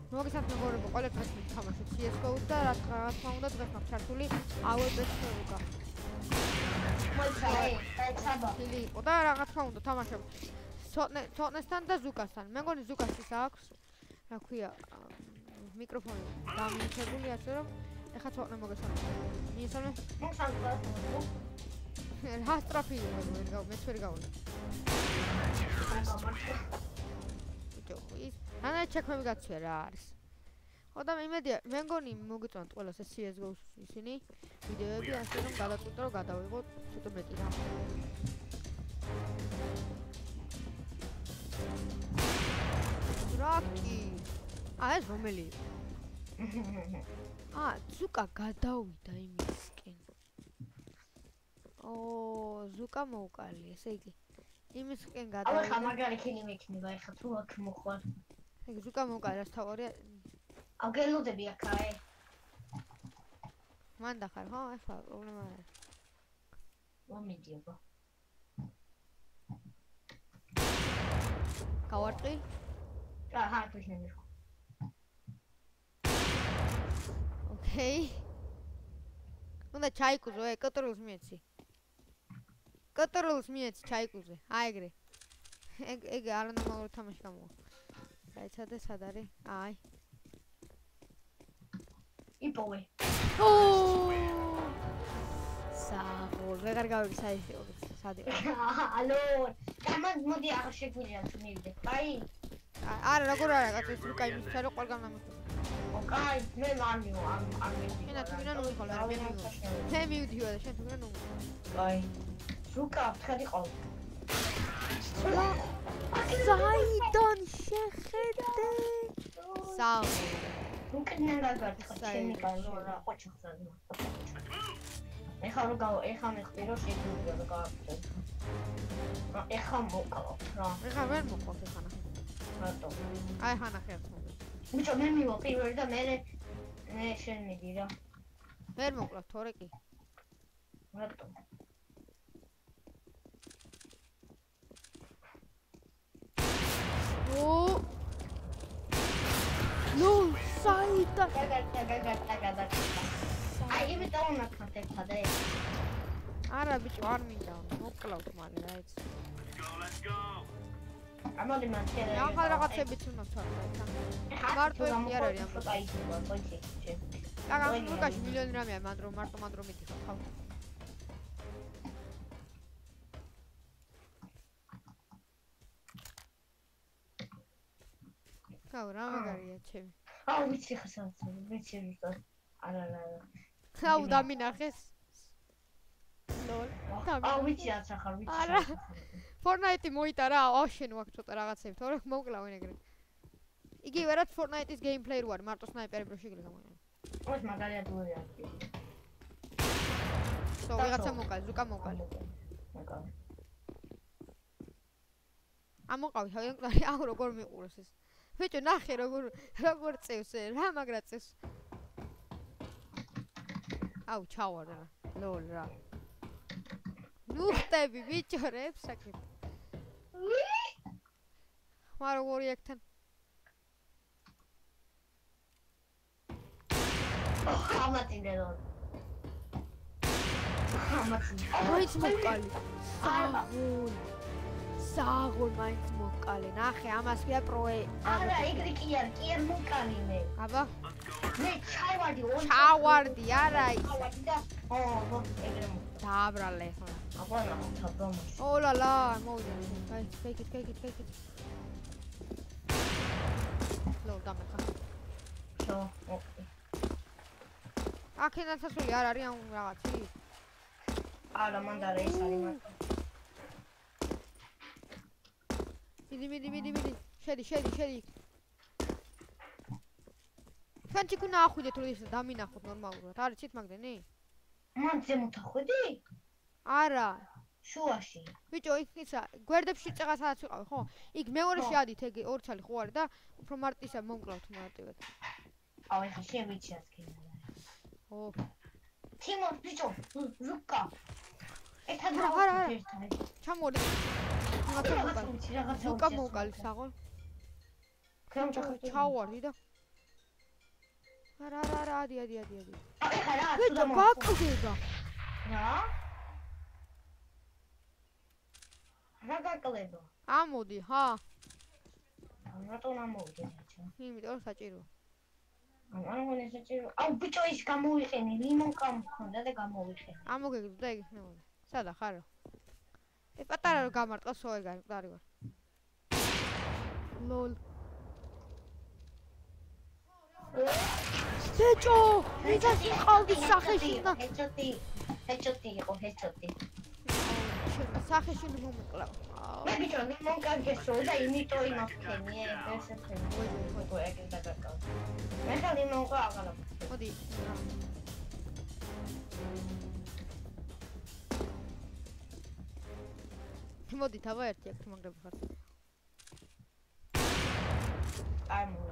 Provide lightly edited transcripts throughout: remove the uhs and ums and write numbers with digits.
მოგესალმებით მეგობრებო, ყველა დღეს ვთამაშობ CS:GO-ს და რა თქმა უნდა დღეს მაქვს ჩართული AWP-ს რუკა. ხილი იყო და რა თქმა უნდა თამაშობ ცოტნესთან და ზუკასთან. მე მგონი ზუკას ის აქვს. რა ქვია, მიკროფონი დამიჩებული ასე რომ ეხა ცოტნე მოგესალმებით. მიესალმე? რა სტრაფი იყო მეც ვერ გავული. ანა ჩექმები გაცვია რა არის. ხო და იმედია, მე მგონი მოგიწონთ ყველას ეს CS:GO-ს ისინი ვიდეოები, ასე რომ გადაწყვიტე რომ გადავიღოთ ცოტა მეტი რა. რაკი. ეს რომელი იყო? ზუკა გადავიდა იმისკენ. ზუკა მოუკალი, ესე იგი. იმისკენ გადავიდა. ახლა მაგარი ხილი მექნება, ეხლა თუ აქ მოხვალ. ეგ ზუკა მოუკალი, რაც თავარია. აგელოდები აქაე. მან დახარ, ხო? ახლა პრობლემა არა. მომიდიობა. გავარტყი? აჰა, თვითონ. ოკეი. უნდა ჩაიკუზო, კოტროლს მიეცი. კოტროლს მიეცი ჩაიკუზე. ეგრე. ეგ არანორმალური თამაში გამოვა. საიცადე სად არის? იპოვე. საღოლ, ვეღარ გავიგე საერთოდ სად იყო. ალო, მოდი აღარ შეგვიძლია თუ მივიდე. კაი. არა, როგორ არა, კაცო, თუ კაი მისცა რომ ყველგან დამიხო. კაი, მე მანიო, არ მივიდი. ენა თუ ვინა ნუ ხოლმე, მე მივიდიო და შენ თუ ვინა ნუ. კაი. ზუკა, ხედი ყო. საიდან შეხედე? საღოლ. უკიდან გაგარცხა ჩემი კაი რა ყოჩხა. ეხლა მეხტი რომ შეგვიძლია რა გავაკეთო. ეხლა მოკავ რა. ეხლა ვერ მოყავს ეხანა. რატო? ხანახი აქვს მოგე. ბიჭო მე მივა პირველი და მე შენ მიდი რა. ვერ მოკლავ თორე კი. რატო? ნუ საიტა. გაგა. აი მე დავუნახავ ერთად ეს. არა ბიჭო არ მინდა მოკლავთ მალე რა იცი. ამალი მანქანა. ახლა რაღაცებიც უნდა ჩავხარ თან. მარტო ეს არ არის ამ პროცესი. კაკა ლუკაში მილიონი რამეა მარტო მიდიხარ ხავ. კაუ რა მაგარია ჩემი. ვიცი ხასავთ, ვიცი ზუსტად. არა. კაუ დამინახეს. ლოლ. ვიცი ახარ ვიცი. არა. Fortnite მოიტარა, შენ ვაკ ცოტა რაღაცები, თორე მოკლავენ ეგრე. იგივე რაც Fortnite-ის gameplay რო არის, მარტო სნაიპერები რო შეგიძლია გამოიყენო. ოღონდ მაგალითად ვერია. ვიღაცა მოკალი, ზუკა მოკალი. მოკალი. ამოყავი, თავი აუ როგორ მიყუროს ეს. ბიჭო ნახე როგორ წევს რა მაგრა წევს. აუ ჩავარ რა. ლოლ რა. ნუ ხტები ბიჭო რებს საკეთ. ხმა როგორი ეკთან. ამატინე რო. მაინც მოკალი. საღოლ მაინც მოკალი. ნახე ამას ვია პროე. არა ეგრე კი არ მოკალი მე. აბა. მე ჩავარდი არა ის. ჩავარდი და ეგრე დააბრალე ხო. აბა თაბრომაში. ოლალა მოვიდა. აი fake it. ლო დამეკა. შო ოკეი. აქედან სასული არ არის ამ რაღაცი? არა მანდარა ეს არის მარტო. მიდი. შედი. თქვენ ჩიქუნა ახვიდეთ რომ ის დამინახოთ ნორმალურად. არიცით მაგდენი? მან ზემოთ ახვიდი? არა. შუაში. ბიჭო, ისა გვერდებში წეღა სადაც ვიყავი, ხო? იქ მეორეში ადით ეგ ორი ცალი ხო არის და უფრო მარტისა მომკლავთ მარტივად. ეხლა შენ ვიცი ასკინა. ო. თიმო, ბიჭო, ზუკა. ერთად არა. ჩამოდი. ზუკა მოკალი საღოლ. ჩავარდი და არა, ადი. ეხლა რა ბიჭო, გაკლდება. რა გაკლება? ამოდი, ხა. რატომ ამოვიდე ბიჭო? იმიტომ რომ საჭირო. არ მგონი საჭირო. აუ ბიჭო ის გამოვიყენე, ლიმონკა მქონდა და გამოვიყენე. ამოგეგდო და ეგ ნებოდი. სადა ხარო? პატარა რომ გამარტყა სოე გამყარი ვარ. ლოლ. ბიჭო, ვიზაში ყავდი სახეში და ჰეჩოტი იყო. სახეში მომკლავ. მე ბიჭო ლიმონკა გესროლ და იმიტომ იმაქენიე, ესეთი. ой, ეგ დაგაკავ. მე ხა ლიმონკა აღარა. მოდი. მოდი თავა ერთი აქ მაგრები ხარ. აი მოვა.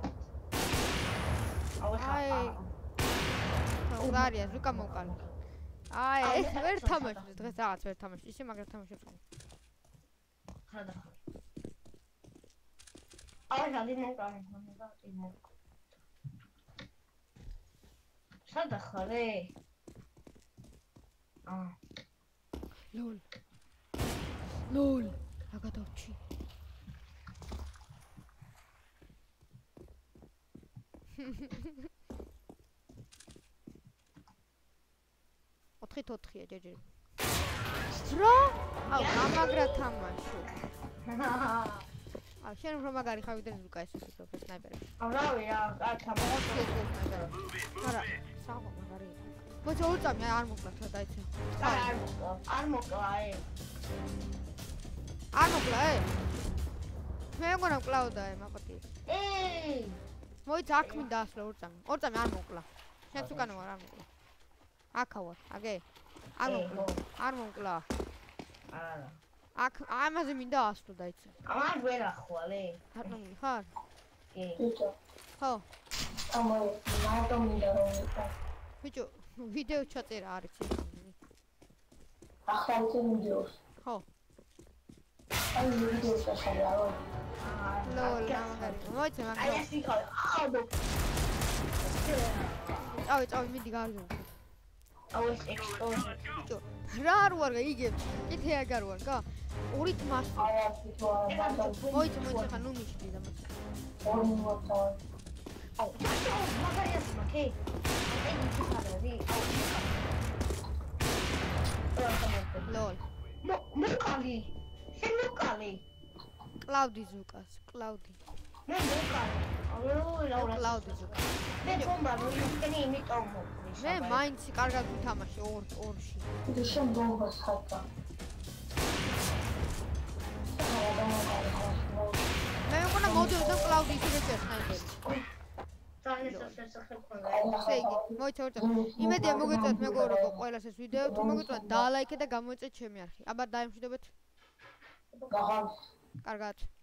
აი. უგარია, ზუკა მოვკალე. აი, ეს ვერ თამაშობ დღეს რაღაც ვერ თამაშობ. ისე მაგრამ თამაშობ. ხადა. აი, ლიმონკა მქონდა ლიმონკა. სადა ხარე? ლოლ. რა გადავჩი? ოთხია ჯეჯერი. რა? აუ, გამაგრა თამაშო. აუ, შენ უფრო მაგარი ხარ ვიდრე ზუკა ეს ფიქრობ სნაიპერი. აუ, რავი რა, აი თამაში არა, საღო მაგარი. მოიცა უწამი არ მოკლა თა დაიცა. არ მოკლა ე. არ მოკლა ე? მე მგონა კლაუდა ე მაყოტი. მოიცა აქ მინდა ასლა უწამი. ორწამი არ მოკლა. შენც უკანა ვარ არ მოკლა. აქა ვარ, აგე. არ მოკლა. არა. აქ ამაზე მინდა ასლა დაიცა. ამას ვერ ახვალე. რატომ ხარ? კი. ხო. რატომ მინდა რომ ვიყო? ბიჭო, ვიდეო ჩაწერა არის ეს. ახლა ვიდეოს. ხო. აი ვიდეოს ჩაწერა რა. ლოლ, მაგარი. მოიცა მაგარი. აი ეს იქა. წავი, მიდი გარგო. აუ ეს ექსპოზი. ბიჭო, რა არ ვარ იგებს? კითხე აგარ ვარ, გა? ორი თმას. მოიცა ხა ნუ მიშდი და მოიცა. აუ, მაგარია სმაკე. აი ის ხარები. ლოლ. მოკალი. შენ მოკალი. კლაუდი ზუკას, კლაუდი. მე მოკალი. აუ, კლაუდი ზუკა. მე ბომბა მოიქენი იმიტომ მოკლის. მე მაინც კარგად ვთამაში ორში. და შენ ბომბას ხატა. მე მგონა მოდიო და კლაუდი ისე სნაიპერი. სეგი, მოიცა ორტა. იმედია მოგეწონათ მეგობრებო ყველას ეს ვიდეო, თუ მოგეწონათ დალაიქეთ და გამოეწეთ ჩემი არხი. აბა დაემშვიდობეთ. კარგად.